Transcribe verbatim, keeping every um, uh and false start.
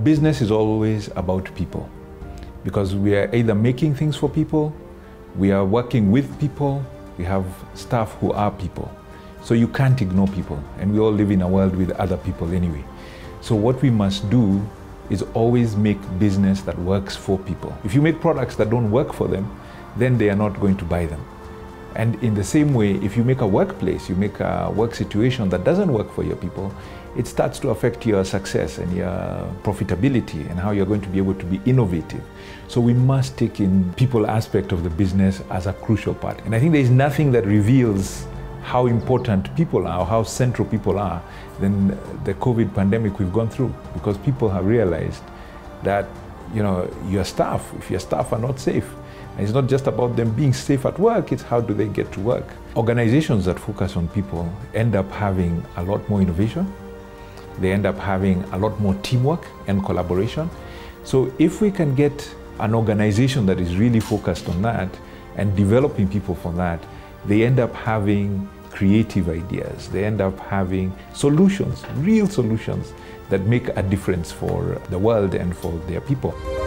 Business is always about people, because we are either making things for people, we are working with people, we have staff who are people. So you can't ignore people, and we all live in a world with other people anyway. So what we must do is always make business that works for people. If you make products that don't work for them, then they are not going to buy them. And in the same way, if you make a workplace, you make a work situation that doesn't work for your people, it starts to affect your success and your profitability and how you're going to be able to be innovative. So we must take in people aspect of the business as a crucial part. And I think there's nothing that reveals how important people are, or how central people are, than the COVID pandemic we've gone through. Because people have realized that, you know, your staff, if your staff are not safe, and it's not just about them being safe at work, it's how do they get to work. Organizations that focus on people end up having a lot more innovation. They end up having a lot more teamwork and collaboration. So if we can get an organization that is really focused on that and developing people for that, they end up having creative ideas. They end up having solutions, real solutions that make a difference for the world and for their people.